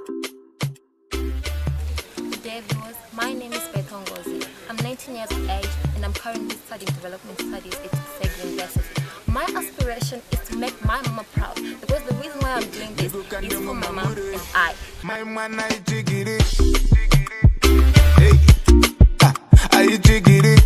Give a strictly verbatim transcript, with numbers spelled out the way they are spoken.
Dear viewers, my name is Bethel Ngozi. I'm nineteen years of age and I'm currently studying development studies at Zegu University. My aspiration is to make my mama proud because the reason why I'm doing this is for my mom and I. My man, I jiggy it. Hey, I jiggy it.